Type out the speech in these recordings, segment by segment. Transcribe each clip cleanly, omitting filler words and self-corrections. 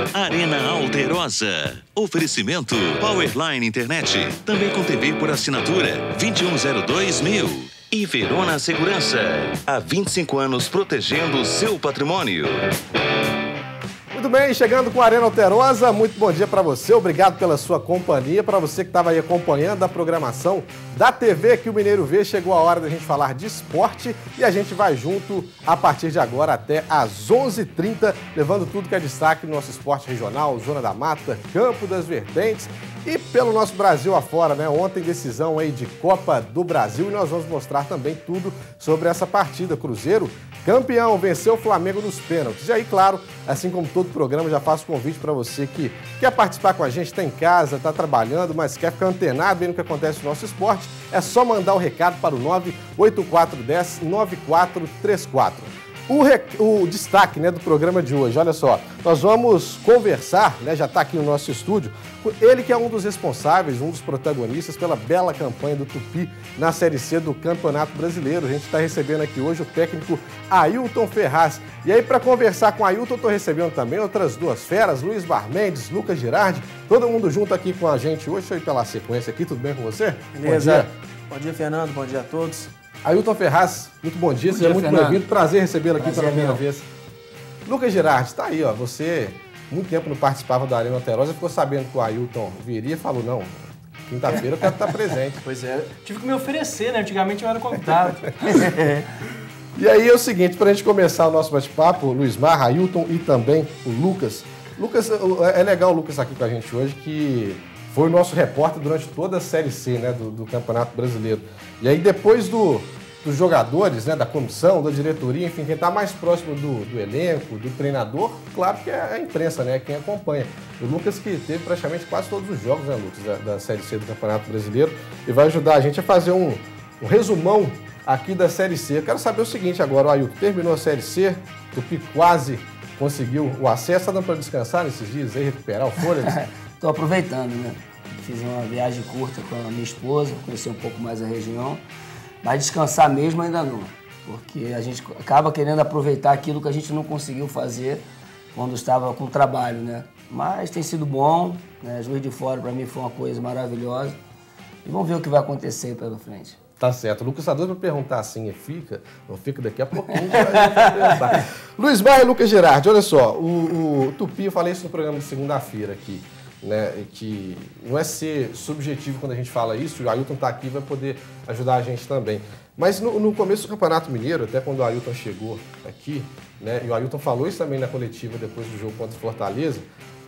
Arena Alterosa. Oferecimento Powerline Internet. Também com TV por assinatura 2102.000. E Verona Segurança. Há 25 anos protegendo o seu patrimônio. Muito bem, chegando com a Arena Alterosa, muito bom dia para você, obrigado pela sua companhia, para você que estava aí acompanhando a programação da TV que o Mineiro vê, chegou a hora da gente falar de esporte e a gente vai junto a partir de agora até às 11h30, levando tudo que é destaque no nosso esporte regional, Zona da Mata, Campo das Vertentes e pelo nosso Brasil afora, né? Ontem decisão aí de Copa do Brasil e nós vamos mostrar também tudo sobre essa partida. Cruzeiro, campeão, venceu o Flamengo nos pênaltis. E aí, claro, assim como todo programa, já faço convite para você que quer participar com a gente, está em casa, está trabalhando, mas quer ficar antenado no que acontece no nosso esporte, é só mandar o recado para o 98410-9434. O destaque, né, do programa de hoje, olha só, nós vamos conversar, né, já está aqui no nosso estúdio, com ele que é um dos responsáveis, um dos protagonistas pela bela campanha do Tupi na Série C do Campeonato Brasileiro. A gente está recebendo aqui hoje o técnico Ailton Ferraz. E aí, para conversar com o Ailton, eu estou recebendo também outras duas feras, Luiz Mendes, Lucas Girardi, todo mundo junto aqui com a gente hoje. Deixa eu ir pela sequência aqui, tudo bem com você? Beleza. Bom dia, Fernando, bom dia a todos. Ailton Ferraz, muito bom dia, seja muito bem-vindo, prazer recebê-lo aqui pela primeira vez. Lucas Girardi, está aí, ó, você muito tempo não participava da Arena Alterosa, ficou sabendo que o Ailton viria e falou, não, quinta-feira eu quero estar presente. Pois é, tive que me oferecer, né, antigamente eu era convidado. E aí é o seguinte, para a gente começar o nosso bate-papo, o Luiz Mar, Ailton e também o Lucas. Lucas, é legal o Lucas aqui com a gente hoje, que foi o nosso repórter durante toda a Série C, né, do Campeonato Brasileiro. E aí depois dos jogadores, né, da comissão, da diretoria, enfim, quem está mais próximo do elenco, do treinador, claro que é a imprensa, né, quem acompanha. O Lucas que teve praticamente quase todos os jogos, né, Lucas, da Série C do Campeonato Brasileiro, e vai ajudar a gente a fazer um resumão aqui da Série C. Eu quero saber o seguinte agora, o Ailton terminou a Série C, o Tupi quase conseguiu o acesso, está dando para descansar nesses dias aí, recuperar o fôlego? Estou aproveitando, né? Fiz uma viagem curta com a minha esposa, conhecer um pouco mais a região, mas descansar mesmo ainda não, porque a gente acaba querendo aproveitar aquilo que a gente não conseguiu fazer quando estava com o trabalho, né? Mas tem sido bom, né? Juiz de Fora para mim foi uma coisa maravilhosa e vamos ver o que vai acontecer pela frente. Tá certo. O Lucas está doido para perguntar assim, fica? Não fica daqui a pouquinho. A gente vai perguntar. Luiz Maia e Lucas Girardi, olha só, o Tupi, eu falei isso no programa de segunda-feira aqui, né, que não é ser subjetivo quando a gente fala isso, o Ailton está aqui e vai poder ajudar a gente também. Mas no começo do Campeonato Mineiro, até quando o Ailton chegou aqui, né, e o Ailton falou isso também na coletiva depois do jogo contra o Fortaleza,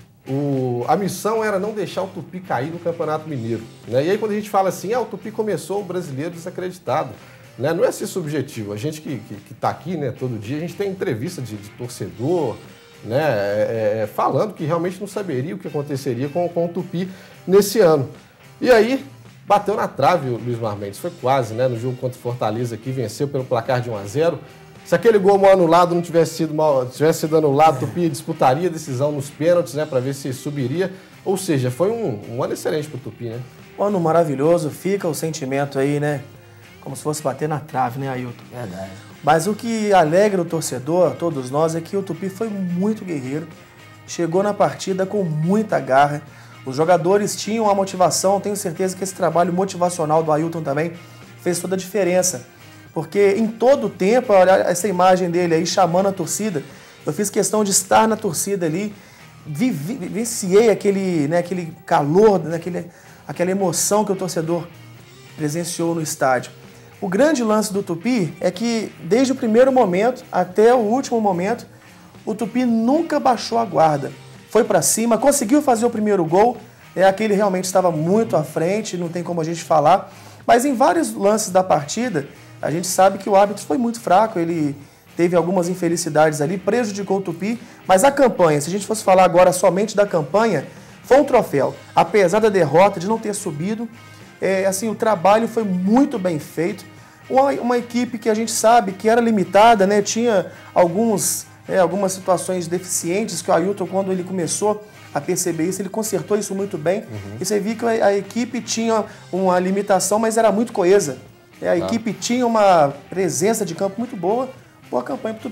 a missão era não deixar o Tupi cair no Campeonato Mineiro. Né? E aí quando a gente fala assim, o Tupi começou o brasileiro desacreditado, né? Não é ser subjetivo. A gente que está aqui, né, todo dia, a gente tem entrevista de torcedor, né, falando que realmente não saberia o que aconteceria com o Tupi nesse ano. E aí bateu na trave o Luiz Mendes, foi quase, né, no jogo contra o Fortaleza aqui, venceu pelo placar de 1-0. Se aquele gol mal anulado não tivesse sido anulado, o Tupi disputaria a decisão nos pênaltis, né, para ver se subiria. Ou seja, foi um ano excelente para o Tupi, né? Um ano maravilhoso, fica o sentimento aí, né? Como se fosse bater na trave, né, Ailton? Verdade. Mas o que alegra o torcedor, todos nós, é que o Tupi foi muito guerreiro, chegou na partida com muita garra. Os jogadores tinham a motivação, tenho certeza que esse trabalho motivacional do Ailton também fez toda a diferença. Porque em todo o tempo, olha essa imagem dele aí chamando a torcida, eu fiz questão de estar na torcida ali, vivenciei aquele calor, aquela emoção que o torcedor presenciou no estádio. O grande lance do Tupi é que desde o primeiro momento até o último momento, o Tupi nunca baixou a guarda. Foi para cima, conseguiu fazer o primeiro gol, aquele realmente estava muito à frente, não tem como a gente falar, mas em vários lances da partida, a gente sabe que o árbitro foi muito fraco, ele teve algumas infelicidades ali, prejudicou o Tupi, mas a campanha, se a gente fosse falar agora somente da campanha, foi um troféu. Apesar da derrota, de não ter subido, o trabalho foi muito bem feito. Uma equipe que a gente sabe que era limitada, né? Tinha algumas situações deficientes que o Ailton, quando ele começou a perceber isso, ele consertou isso muito bem. Uhum. E você viu que a equipe tinha uma limitação, mas era muito coesa. A equipe tinha uma presença de campo muito boa, boa campanha para o Tupi.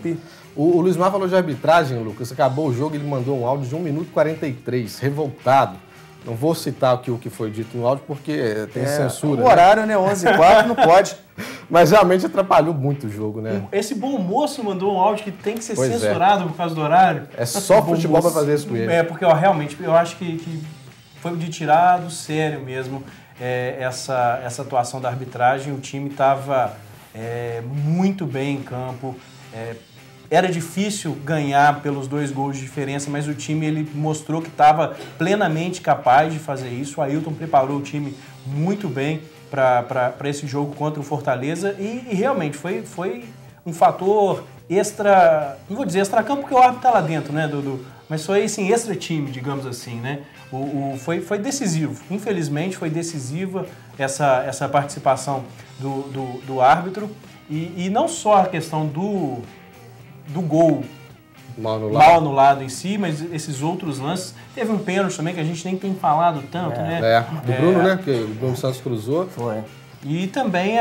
O Luiz Mar falou de arbitragem, Lucas. Acabou o jogo, ele mandou um áudio de 1 minuto e 43, revoltado. Não vou citar aqui o que foi dito no áudio, porque tem censura. O horário, né? 11h04, não pode. Mas realmente atrapalhou muito o jogo, né? Esse bom moço mandou um áudio que tem que ser censurado por causa do horário. É só futebol para fazer isso com ele. Porque realmente, eu acho que foi de tirar do sério mesmo essa atuação da arbitragem. O time estava muito bem em campo. Era difícil ganhar pelos 2 gols de diferença, mas o time ele mostrou que estava plenamente capaz de fazer isso. O Ailton preparou o time muito bem para esse jogo contra o Fortaleza e realmente foi um fator extra, não vou dizer extra-campo porque o árbitro está lá dentro, né, mas foi assim, extra-time, digamos assim, né? Foi decisivo, infelizmente foi decisiva essa participação do árbitro e não só a questão do gol mal anulado em si, mas esses outros lances. Teve um pênalti também que a gente nem tem falado tanto, né? Do Bruno, né? Que o Bruno Santos cruzou. Foi. E também,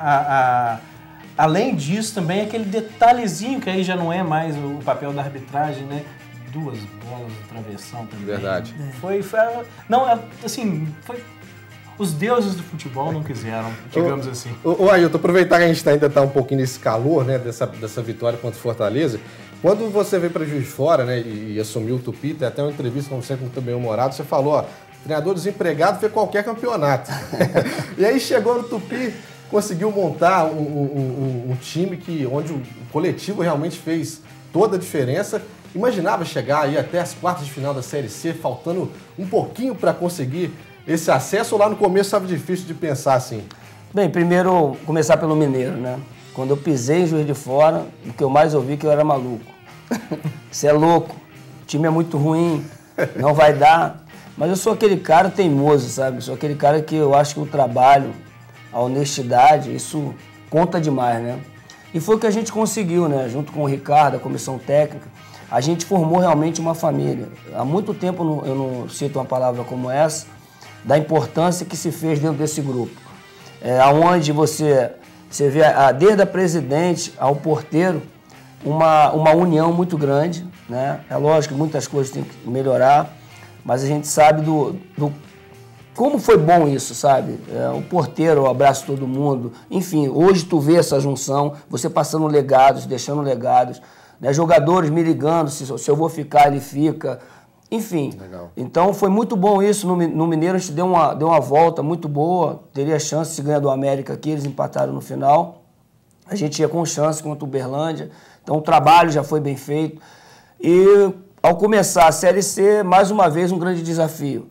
além disso, também aquele detalhezinho que aí já não é mais o papel da arbitragem, né? 2 bolas de travessão também. Verdade. Os deuses do futebol não quiseram, digamos assim. Ailton, aproveitar que a gente ainda está um pouquinho nesse calor, né, dessa vitória contra o Fortaleza. Quando você veio para Juiz de Fora, né, e assumiu o Tupi, tem até uma entrevista, como sempre, muito bem-humorado, você falou, treinador desempregado vê qualquer campeonato. E aí chegou no Tupi, conseguiu montar um time onde o coletivo realmente fez toda a diferença. Imaginava chegar aí até as quartas de final da Série C, faltando um pouquinho para conseguir esse acesso, ou lá no começo estava difícil de pensar assim? Bem, primeiro começar pelo Mineiro, né? Quando eu pisei em Juiz de Fora, o que eu mais ouvi que eu era maluco. Você é louco, o time é muito ruim, não vai dar. Mas eu sou aquele cara teimoso, sabe? Sou aquele cara que eu acho que o trabalho, a honestidade, isso conta demais, né? E foi o que a gente conseguiu, né? Junto com o Ricardo, a comissão técnica, a gente formou realmente uma família. Há muito tempo eu não cito uma palavra como essa, da importância que se fez dentro desse grupo. Onde você vê, desde a presidente ao porteiro, uma união muito grande, né? É lógico que muitas coisas têm que melhorar, mas a gente sabe como foi bom isso, sabe? O porteiro abraça todo mundo. Enfim, hoje tu vê essa junção, você passando legados, deixando legados, né? Jogadores me ligando, se eu vou ficar, ele fica. Enfim, legal. Então foi muito bom isso. No Mineiro a gente deu uma volta muito boa, teria chance de ganhar do América aqui, eles empataram no final. A gente ia com chance contra o Uberlândia, então o trabalho já foi bem feito. E ao começar a Série C, mais uma vez um grande desafio.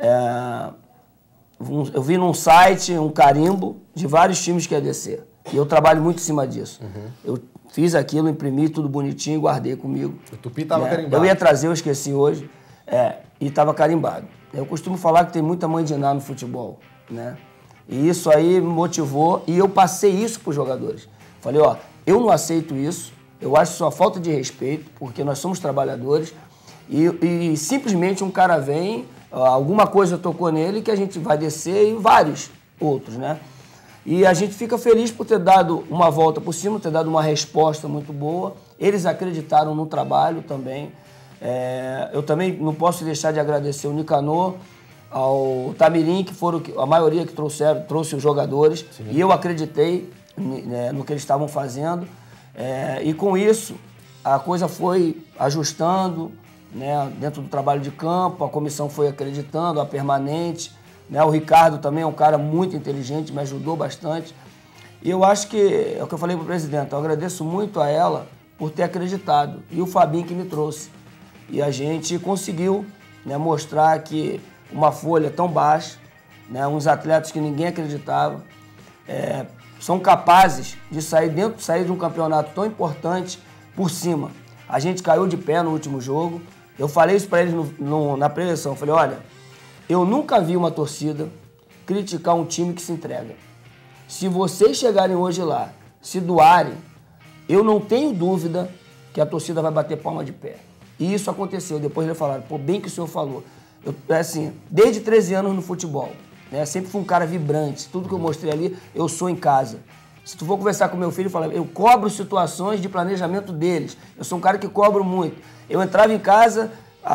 Eu vi num site um carimbo de vários times que ia descer, e eu trabalho muito em cima disso. Eu fiz aquilo, imprimi tudo bonitinho e guardei comigo. O Tupi estava carimbado. Eu ia trazer, eu esqueci hoje. E estava carimbado. Eu costumo falar que tem muita mãe de Ná no futebol, né? E isso aí me motivou e eu passei isso para os jogadores. Falei, eu não aceito isso, eu acho isso uma falta de respeito, porque nós somos trabalhadores e simplesmente um cara vem, alguma coisa tocou nele que a gente vai descer e vários outros, né? E a gente fica feliz por ter dado uma volta por cima, ter dado uma resposta muito boa. Eles acreditaram no trabalho também. Eu também não posso deixar de agradecer o Nicanor, ao Tamirim, que foram a maioria que trouxe os jogadores. Sim. E eu acreditei no que eles estavam fazendo. E com isso, a coisa foi ajustando, né, dentro do trabalho de campo, a comissão foi acreditando, a permanente. Né, o Ricardo também é um cara muito inteligente, me ajudou bastante. E eu acho que, é o que eu falei para o presidente, eu agradeço muito a ela por ter acreditado. E o Fabinho que me trouxe. E a gente conseguiu, né, mostrar que uma folha tão baixa, né, uns atletas que ninguém acreditava, são capazes de sair de um campeonato tão importante por cima. A gente caiu de pé no último jogo. Eu falei isso para eles na preleção. Eu falei, olha, eu nunca vi uma torcida criticar um time que se entrega. Se vocês chegarem hoje lá, se doarem, eu não tenho dúvida que a torcida vai bater palma de pé. E isso aconteceu. Depois eles falaram, bem que o senhor falou. Assim, desde 13 anos no futebol, né, sempre fui um cara vibrante. Tudo que eu mostrei ali, eu sou em casa. Se tu for conversar com meu filho, fala, eu cobro situações de planejamento deles. Eu sou um cara que cobro muito. Eu entrava em casa,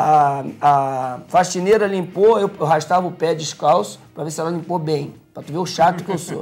a faxineira limpou, eu arrastava o pé descalço para ver se ela limpou bem, para tu ver o chato que eu sou.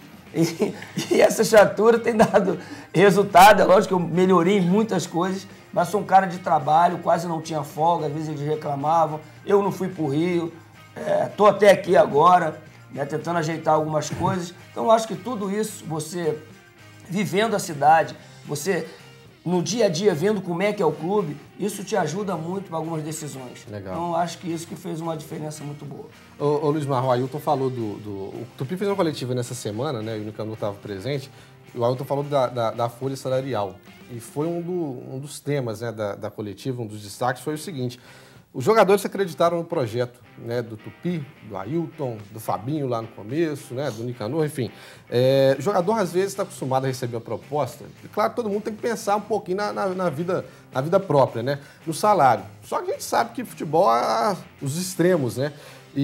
E essa chatura tem dado resultado. É lógico que eu melhorei em muitas coisas, mas sou um cara de trabalho, quase não tinha folga, às vezes eles reclamavam. Eu não fui pro Rio, tô até aqui agora, né, tentando ajeitar algumas coisas. Então, eu acho que tudo isso, você vivendo a cidade, você no dia a dia vendo como é que é o clube, isso te ajuda muito para algumas decisões. Legal. Então, eu acho que isso que fez uma diferença muito boa. Ô Luiz Mar, o Ailton falou o Tupi fez uma coletiva nessa semana, né? E o Nicanor estava presente. E o Ailton falou da folha salarial. E foi um dos temas, né, da coletiva, um dos destaques foi o seguinte: os jogadores acreditaram no projeto, né, do Tupi, do Ailton, do Fabinho lá no começo, né, do Nicanor, enfim. O jogador, às vezes, está acostumado a receber uma proposta. E, claro, todo mundo tem que pensar um pouquinho na vida própria, né, no salário. Só que a gente sabe que futebol é os extremos, né?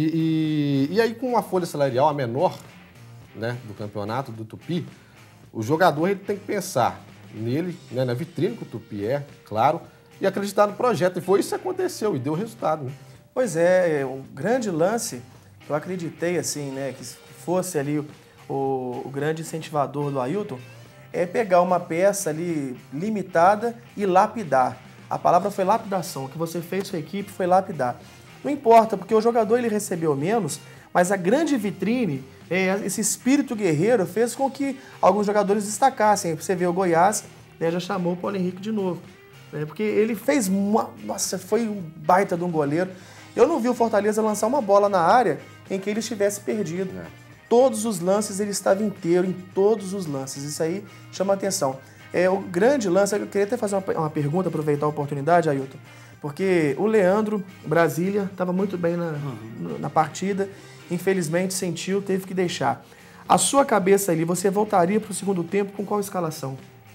E aí, com uma folha salarial a menor, né, do campeonato, do Tupi, o jogador ele tem que pensar nele, né, na vitrine que o Tupi é, claro, e acreditar no projeto. E foi isso que aconteceu e deu resultado, né? Pois é, o grande lance, eu acreditei assim, né, que fosse ali o grande incentivador do Ailton, é pegar uma peça ali limitada e lapidar. A palavra foi lapidação, o que você fez sua equipe foi lapidar. Não importa, porque o jogador ele recebeu menos, mas a grande vitrine, esse espírito guerreiro fez com que alguns jogadores destacassem. Você vê o Goiás, né, já chamou o Paulo Henrique de novo. Porque ele fez nossa, foi um baita de um goleiro. Eu não vi o Fortaleza lançar uma bola na área em que ele estivesse perdido. Todos os lances ele estava inteiro, em todos os lances. Isso aí chama atenção. O grande lance, eu queria até fazer uma pergunta, aproveitar a oportunidade, Ailton, porque o Leandro, Brasília, estava muito bem na partida, infelizmente sentiu, teve que deixar. A sua cabeça ali, você voltaria para o segundo tempo com qual escalação?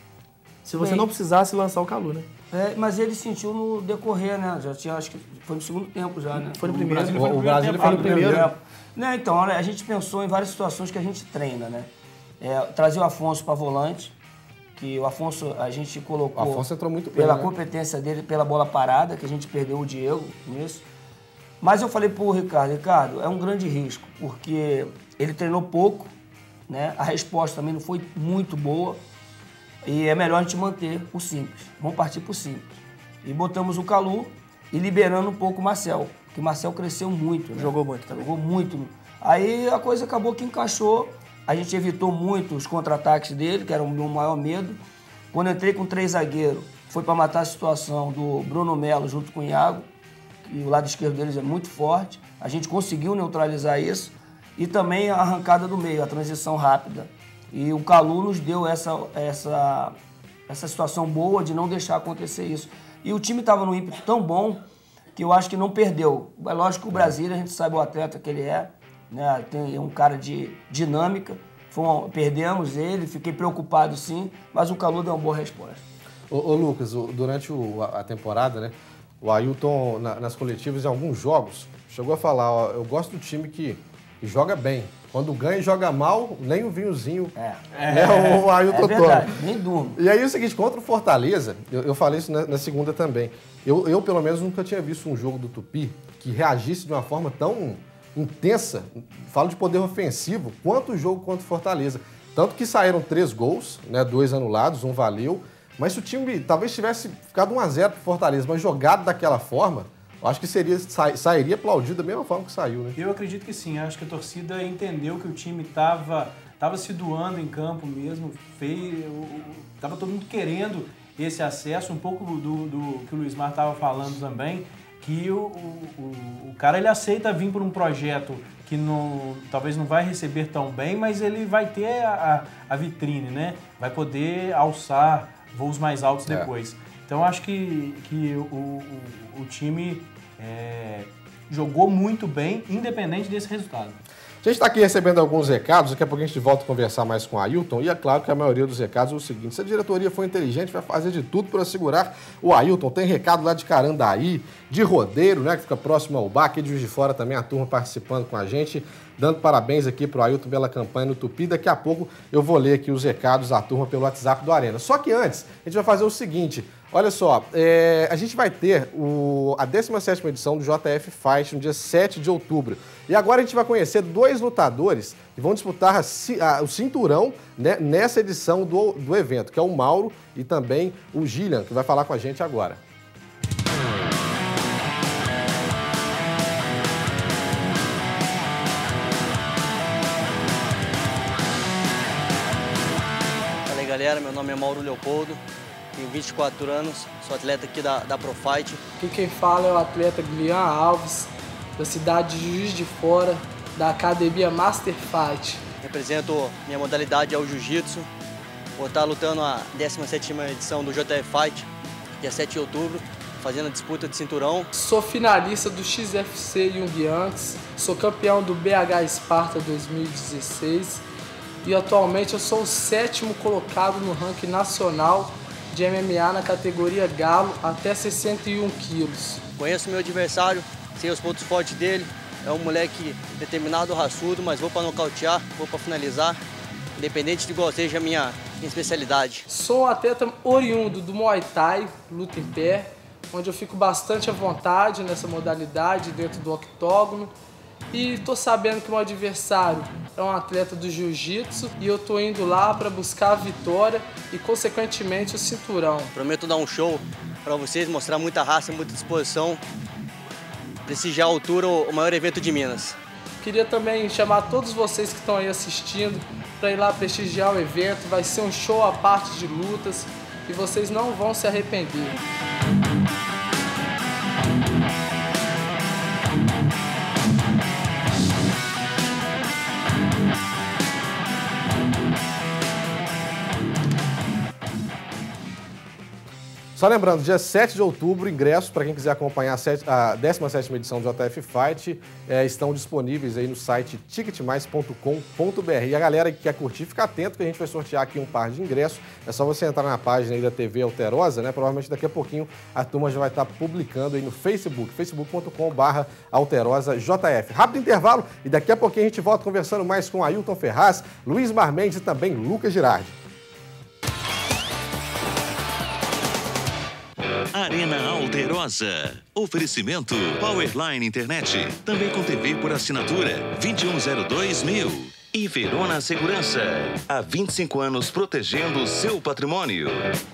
Se você não precisasse lançar o Calu, né? Mas ele sentiu no decorrer, né? Já tinha, acho que foi no segundo tempo já, né? Foi no primeiro. O Brasília foi no primeiro. Né, então, olha, a gente pensou em várias situações que a gente treina, né? Trazer o Afonso para volante, que o Afonso a gente colocou... O Afonso entrou muito bem, pela né? competência dele, pela bola parada, que a gente perdeu o Diego nisso. Mas eu falei pro Ricardo, é um grande risco, porque ele treinou pouco, né? A resposta também não foi muito boa. E é melhor a gente manter o simples. Vamos partir pro simples. E botamos o Calu e liberando um pouco o Marcel, porque o Marcel cresceu muito, né? Jogou muito também. Jogou muito. Aí a coisa acabou que encaixou. A gente evitou muito os contra-ataques dele, que era o meu maior medo. Quando eu entrei com 3 zagueiros, foi para matar a situação do Bruno Melo junto com o Iago, que o lado esquerdo deles é muito forte. A gente conseguiu neutralizar isso. E também a arrancada do meio, a transição rápida. E o Calu nos deu essa situação boa de não deixar acontecer isso. E o time estava num ímpeto tão bom que eu acho que não perdeu. É lógico que o Brasília, a gente sabe o atleta que ele é, né? É um cara de dinâmica. Perdemos ele, fiquei preocupado sim, mas o Calu deu uma boa resposta. Ô Lucas, durante a temporada, né, o Ailton, nas coletivas, em alguns jogos, chegou a falar, ó, eu gosto do time que joga bem. Quando ganha e joga mal, nem o vinhozinho, o Ailton toma. Nem durmo. E aí é o seguinte, contra o Fortaleza, eu falei isso na segunda também, eu pelo menos nunca tinha visto um jogo do Tupi que reagisse de uma forma tão intensa, falo de poder ofensivo, quanto o jogo contra o Fortaleza. Tanto que saíram 3 gols, né, 2 anulados, 1 valeu, mas se o time talvez tivesse ficado 1-0 pro Fortaleza, mas jogado daquela forma, eu acho que sairia aplaudido da mesma forma que saiu, né? Eu acredito que sim. Acho que a torcida entendeu que o time estava se doando em campo mesmo. Estava todo mundo querendo esse acesso. Um pouco do que o Luiz Mar estava falando também, que o cara ele aceita vir por um projeto que talvez não vai receber tão bem, mas ele vai ter a vitrine, né? Vai poder alçar voos mais altos depois. Então, acho que o time jogou muito bem, independente desse resultado. A gente está aqui recebendo alguns recados, daqui a pouco a gente volta a conversar mais com o Ailton, e é claro que a maioria dos recados é o seguinte: se a diretoria for inteligente, vai fazer de tudo para segurar o Ailton. Tem recado lá de Carandaí, de Rodeiro, né, que fica próximo ao bar, aqui de Juiz de Fora também, a turma participando com a gente, dando parabéns aqui para o Ailton pela campanha no Tupi. Daqui a pouco eu vou ler aqui os recados da turma pelo WhatsApp do Arena. Só que antes, a gente vai fazer o seguinte: olha só, a gente vai ter a 17ª edição do JF Fight no dia 7 de outubro. E agora a gente vai conhecer 2 lutadores que vão disputar o cinturão, né, nessa edição do evento, que é o Mauro e também o Gillian, que vai falar com a gente agora. Fala aí, galera, meu nome é Mauro Leopoldo, tenho 24 anos, sou atleta aqui da ProFight. Aqui quem fala é o atleta Guilherme Alves, da cidade de Juiz de Fora, da academia Master Fight. Represento, minha modalidade é o Jiu-Jitsu. Vou estar lutando a 17ª edição do JF Fight, dia 7 de outubro, fazendo a disputa de cinturão. Sou finalista do XFC Young Yankees, sou campeão do BH Esparta 2016 e atualmente eu sou o 7º colocado no ranking nacional de MMA na categoria galo até 61 quilos. Conheço meu adversário, sei os pontos fortes dele, é um moleque determinado, raçudo, mas vou para nocautear, vou para finalizar, independente de qual seja a minha especialidade. Sou um atleta oriundo do Muay Thai, luta em pé, onde eu fico bastante à vontade nessa modalidade dentro do octógono. E estou sabendo que o meu adversário é um atleta do Jiu-Jitsu e eu estou indo lá para buscar a vitória e, consequentemente, o cinturão. Prometo dar um show para vocês, mostrar muita raça, muita disposição, prestigiar a altura, o maior evento de Minas. Queria também chamar todos vocês que estão aí assistindo para ir lá prestigiar o evento. Vai ser um show à parte de lutas e vocês não vão se arrepender. Só lembrando, dia 7 de outubro, ingressos para quem quiser acompanhar a 17ª edição do JF Fight estão disponíveis aí no site ticketmais.com.br. E a galera que quer curtir, fica atento que a gente vai sortear aqui um par de ingressos. É só você entrar na página aí da TV Alterosa, né? Provavelmente daqui a pouquinho a turma já vai estar publicando aí no Facebook, facebook.com/alterosajf. Rápido intervalo e daqui a pouquinho a gente volta conversando mais com Ailton Ferraz, Luiz Marmendes e também Lucas Girardi. Arena Alterosa. Oferecimento Powerline Internet. Também com TV por assinatura 2102.000. E Verona Segurança. Há 25 anos protegendo o seu patrimônio.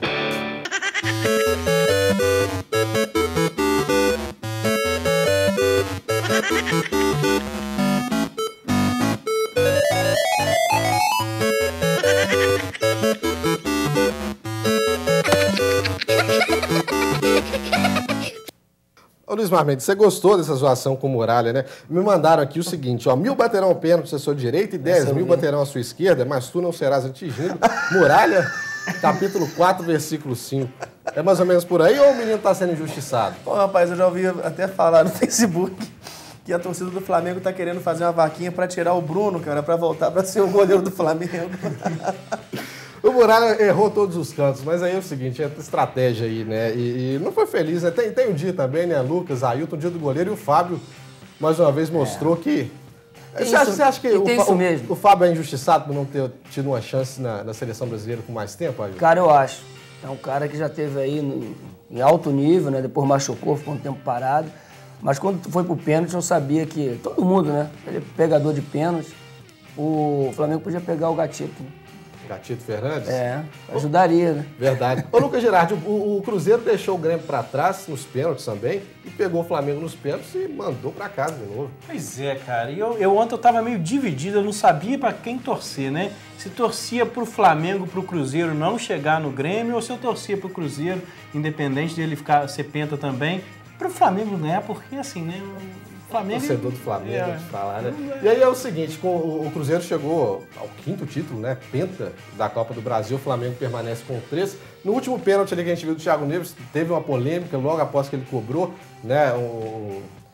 Ô Luiz Marmendes, você gostou dessa zoação com Muralha, né? Me mandaram aqui o seguinte, ó, 1000 baterão o pênalti à sua direita e 10.000 baterão à sua esquerda, mas tu não serás atingido. Muralha, capítulo 4, versículo 5. É mais ou menos por aí ou o menino tá sendo injustiçado? Pô, rapaz, eu já ouvi até falar no Facebook que a torcida do Flamengo tá querendo fazer uma vaquinha pra tirar o Bruno, cara, pra voltar pra ser o goleiro do Flamengo. O Muralha errou todos os cantos, mas aí é o seguinte, é estratégia aí, né? E não foi feliz, né? Tem um dia também, né? Lucas, Ailton, o dia do goleiro, e o Fábio, mais uma vez, mostrou que... Você acha que o Fábio é injustiçado por não ter tido uma chance na seleção brasileira com mais tempo, Ailton? Cara, eu acho. É um cara que já teve aí em alto nível, né? Depois machucou, ficou um tempo parado. Mas quando foi pro pênalti, eu sabia que... Todo mundo, né? Ele é pegador de pênalti. O Flamengo podia pegar o Gatito. Gatito Fernandes? É, ajudaria, né? Verdade. Ô, Lucas Girardi, o Cruzeiro deixou o Grêmio pra trás nos pênaltis também e pegou o Flamengo nos pênaltis e mandou pra casa de novo. Pois é, cara. E eu ontem eu tava meio dividido, eu não sabia pra quem torcer, né? Se torcia pro Flamengo, pro Cruzeiro não chegar no Grêmio, ou se eu torcia pro Cruzeiro, independente dele ser penta também, pro Flamengo ganhar, porque assim, né? Flamengo... Torcedor do Flamengo, de falar, né? E aí é o seguinte, o Cruzeiro chegou ao 5º título, né? Penta da Copa do Brasil, o Flamengo permanece com 3. No último pênalti ali que a gente viu do Thiago Neves, teve uma polêmica logo após que ele cobrou, né?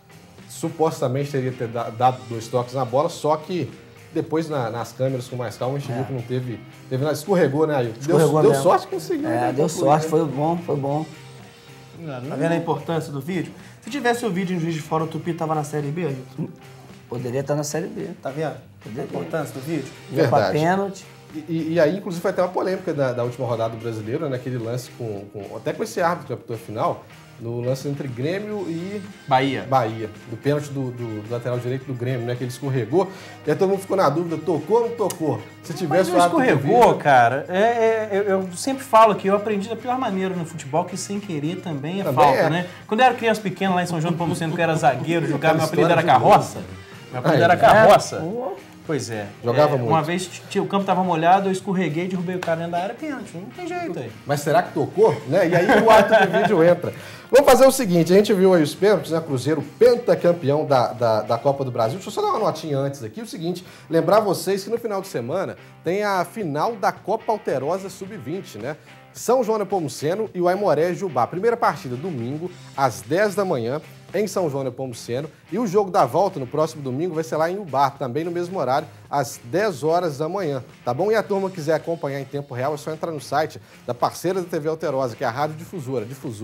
supostamente teria dado 2 toques na bola, só que depois nas câmeras com mais calma a gente viu que não teve nada. Escorregou, né, Ailton? Deu sorte que conseguiu. Deu sorte, foi bom. Tá vendo a importância do vídeo? Se tivesse o vídeo em Juiz de Fora, o Tupi tava na Série B, Ailton? Poderia estar na Série B. Tá vendo? A importância do vídeo? Ia pra pênalti. E aí, inclusive, foi até uma polêmica da última rodada do Brasileiro, né? Aquele lance até com esse árbitro que apitou a final, no lance entre Grêmio e Bahia. Do pênalti do lateral direito do Grêmio, né? Que ele escorregou. E aí todo mundo ficou na dúvida, tocou ou não tocou? Se tivesse Mas não escorregou, cara. Eu sempre falo que eu aprendi da pior maneira no futebol, que sem querer também é falta, né? Quando eu era criança pequena lá em São João do Pomuceno, que eu era zagueiro, jogava, meu apelido era Carroça. Meu apelido era Carroça. Pois é. Jogava muito. Uma vez o campo estava molhado, eu escorreguei, derrubei o cara dentro da área, pênalti. Não tem jeito aí. Mas será que tocou? Né? E aí o árbitro de vídeo entra. Vamos fazer o seguinte, a gente viu aí os pênaltis, né? Cruzeiro pentacampeão da Copa do Brasil. Deixa eu só dar uma notinha antes aqui. O seguinte, lembrar vocês que no final de semana tem a final da Copa Alterosa Sub-20, né? São João Nepomuceno e o Aimoré Jubá. Primeira partida, domingo, às 10 da manhã, em São João Nepomuceno. E o jogo da volta, no próximo domingo, vai ser lá em Ubar, também no mesmo horário, às 10 horas da manhã, tá bom? E a turma quiser acompanhar em tempo real, é só entrar no site da parceira da TV Alterosa, que é a Rádio Difusora,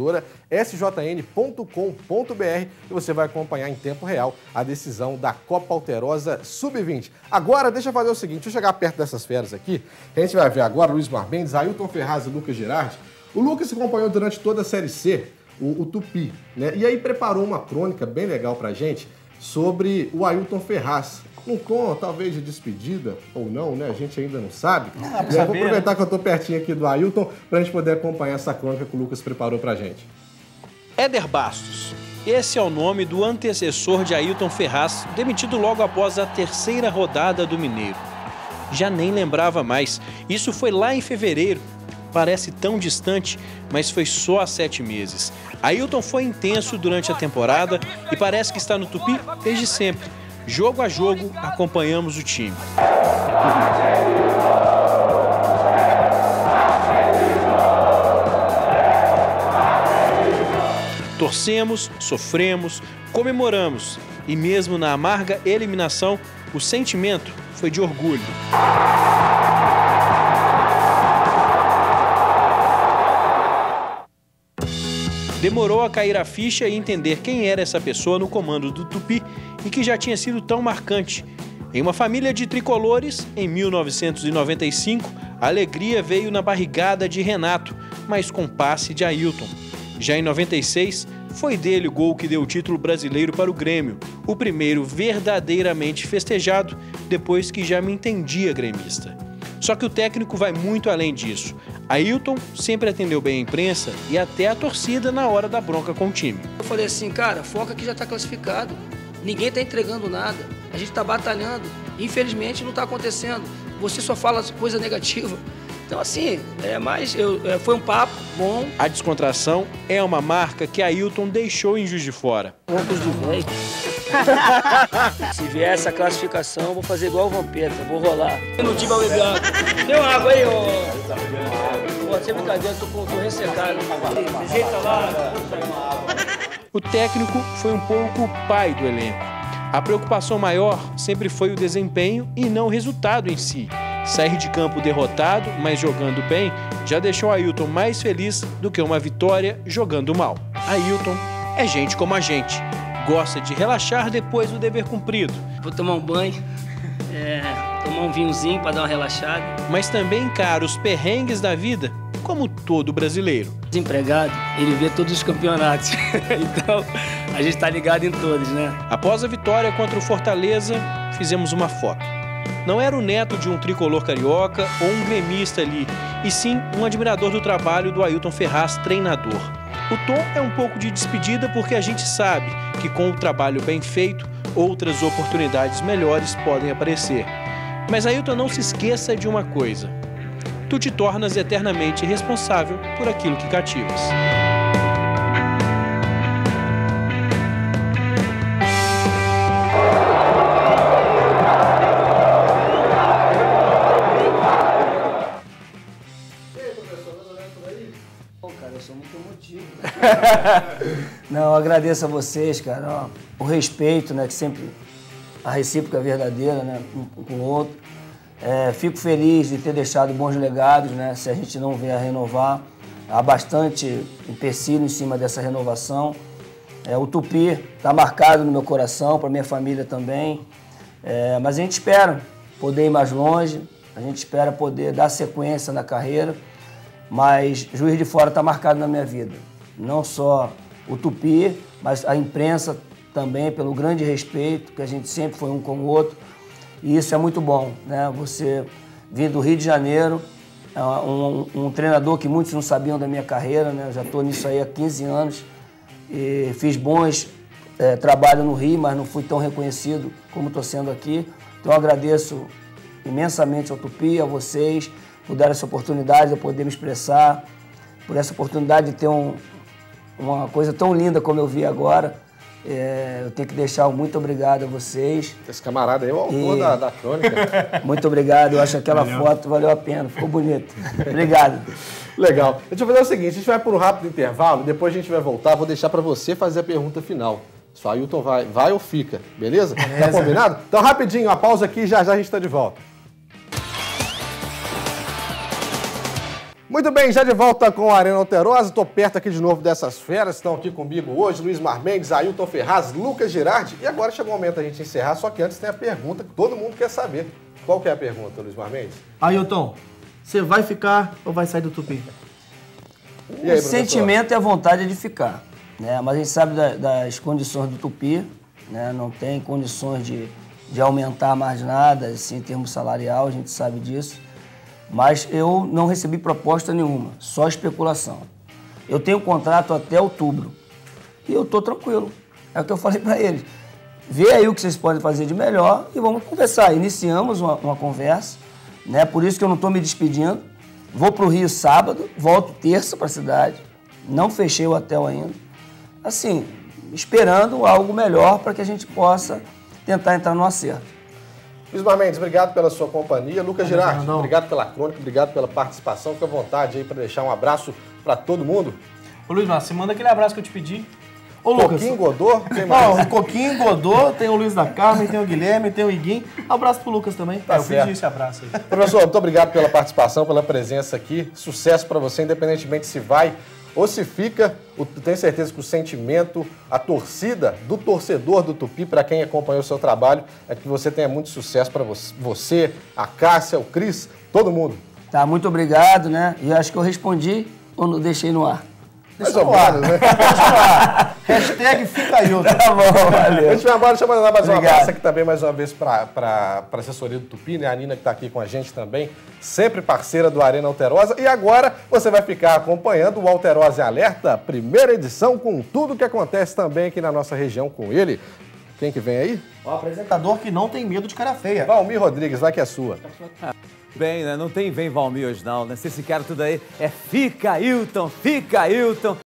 sjn.com.br, e você vai acompanhar em tempo real a decisão da Copa Alterosa Sub-20. Agora, deixa eu fazer o seguinte, deixa eu chegar perto dessas feras aqui, que a gente vai ver agora Luiz Marbendes, Ailton Ferraz e Lucas Girardi. O Lucas acompanhou durante toda a Série C o Tupi, né? E aí preparou uma crônica bem legal pra gente sobre o Ailton Ferraz. Num tom, talvez, de despedida, ou não, né? A gente ainda não sabe. Vou aproveitar que eu tô pertinho aqui do Ailton pra gente poder acompanhar essa crônica que o Lucas preparou pra gente. Éder Bastos. Esse é o nome do antecessor de Ailton Ferraz, demitido logo após a 3ª rodada do Mineiro. Já nem lembrava mais. Isso foi lá em fevereiro. Parece tão distante, mas foi só há 7 meses. Ailton foi intenso durante a temporada e parece que está no Tupi desde sempre. Jogo a jogo, acompanhamos o time. Torcemos, sofremos, comemoramos e mesmo na amarga eliminação, o sentimento foi de orgulho. Demorou a cair a ficha e entender quem era essa pessoa no comando do Tupi e que já tinha sido tão marcante. Em uma família de tricolores, em 1995, a alegria veio na barrigada de Renato, mas com passe de Ailton. Já em 96, foi dele o gol que deu o título brasileiro para o Grêmio, o primeiro verdadeiramente festejado, depois que já me entendia gremista. Só que o técnico vai muito além disso. Ailton sempre atendeu bem a imprensa e até a torcida na hora da bronca com o time. Eu falei assim, cara, foca que já está classificado. Ninguém está entregando nada. A gente está batalhando. Infelizmente não está acontecendo. Você só fala coisa negativa. Então assim, foi um papo bom. A descontração é uma marca que Ailton deixou em Juiz de Fora. Poucos de velho. Se vier essa classificação, eu vou fazer igual o Vampeta, vou rolar. No time ao beber água. Deu água aí, ô. Pô, sem brincadeira, tô ressecado. Ajeita lá. O técnico foi um pouco o pai do elenco. A preocupação maior sempre foi o desempenho e não o resultado em si. Sair de campo derrotado, mas jogando bem, já deixou Ailton mais feliz do que uma vitória jogando mal. Ailton é gente como a gente. Gosta de relaxar depois do dever cumprido. Vou tomar um banho, tomar um vinhozinho para dar uma relaxada. Mas também encara os perrengues da vida, como todo brasileiro. Desempregado, ele vê todos os campeonatos, então a gente tá ligado em todos, né? Após a vitória contra o Fortaleza, fizemos uma foto. Não era o neto de um tricolor carioca ou um gremista ali, e sim um admirador do trabalho do Ailton Ferraz, treinador. O tom é um pouco de despedida porque a gente sabe que com o trabalho bem feito, outras oportunidades melhores podem aparecer. Mas Ailton, não se esqueça de uma coisa. Tu te tornas eternamente responsável por aquilo que cativas. Não, eu agradeço a vocês, cara. Ó, o respeito, né? Que sempre a recíproca é verdadeira, né? Um com o outro. Fico feliz de ter deixado bons legados, né? Se a gente não vier a renovar, há bastante empecilho em cima dessa renovação. O Tupi está marcado no meu coração, para minha família também. Mas a gente espera poder ir mais longe, a gente espera poder dar sequência na carreira, mas Juiz de Fora está marcado na minha vida. Não só o Tupi, mas a imprensa também, pelo grande respeito, que a gente sempre foi um com o outro. E isso é muito bom, né? Você vir do Rio de Janeiro, um treinador que muitos não sabiam da minha carreira, né? Eu já estou nisso aí há 15 anos e fiz bons trabalhos no Rio, mas não fui tão reconhecido como estou sendo aqui. Então eu agradeço imensamente ao Tupi, a vocês, por dar essa oportunidade de eu poder me expressar, por essa oportunidade de ter uma coisa tão linda como eu vi agora. Eu tenho que deixar um muito obrigado a vocês. Esse camarada aí é o autor da crônica. Muito obrigado, eu acho que aquela foto valeu a pena, ficou bonito. Obrigado. Legal. Deixa eu fazer o seguinte, a gente vai por um rápido intervalo, depois a gente vai voltar, vou deixar para você fazer a pergunta final. Só Ailton vai ou fica, beleza? Tá combinado? Então rapidinho, a pausa aqui, já a gente está de volta. Muito bem, já de volta com a Arena Alterosa, estou perto aqui de novo dessas feras, estão aqui comigo hoje, Luiz Marmendes, Ailton Ferraz, Lucas Girardi, e agora chegou o momento da gente encerrar, só que antes tem a pergunta que todo mundo quer saber. Qual que é a pergunta, Luiz Marmendes? Ailton, você vai ficar ou vai sair do Tupi? E aí, o sentimento e a vontade de ficar, né? Mas a gente sabe das condições do Tupi, né? Não tem condições de aumentar mais nada, assim, em termos salarial, a gente sabe disso. Mas eu não recebi proposta nenhuma, só especulação. Eu tenho contrato até outubro e eu estou tranquilo. É o que eu falei para eles. Vê aí o que vocês podem fazer de melhor e vamos conversar. Iniciamos uma conversa, né? Por isso que eu não estou me despedindo. Vou para o Rio sábado, volto terça para a cidade. Não fechei o hotel ainda. Assim, esperando algo melhor para que a gente possa tentar entrar no acerto. Luiz Marmendes, obrigado pela sua companhia. Lucas Girardi, obrigado pela crônica, obrigado pela participação. Fica à vontade aí para deixar um abraço para todo mundo. Ô Luiz Marcos, você manda aquele abraço que eu te pedi. Ô, Lucas. Coquinho Godô, tem mais? O Coquinho Godô, tem o Luiz da Carmen, tem o Guilherme, tem o Iguinho. Abraço pro Lucas também. Tá eu certo. pedi esse abraço aí. Professor, muito obrigado pela participação, pela presença aqui. Sucesso para você, independentemente se vai ou se fica. Tenho certeza que o sentimento, a torcida do torcedor do Tupi, para quem acompanhou o seu trabalho, é que você tenha muito sucesso para você, a Cássia, o Cris, todo mundo. Tá, muito obrigado, né? E acho que eu respondi ou não deixei no ar? Mais ou menos, né? Hashtag fica Ailton. Tá bom, valeu. A gente vai embora, deixa eu mandar mais um Obrigado. abraço aqui também, mais uma vez, para a assessoria do Tupi, né? A Nina que está aqui com a gente também, sempre parceira do Arena Alterosa. E agora você vai ficar acompanhando o Alterosa em Alerta, primeira edição, com tudo que acontece também aqui na nossa região com ele. Quem que vem aí? O apresentador que não tem medo de cara feia. Valmir Rodrigues, vai que é sua. Bem, né? Não tem vem Valmir hoje não, né? Se esse cara tudo aí é fica Ailton, fica Ailton.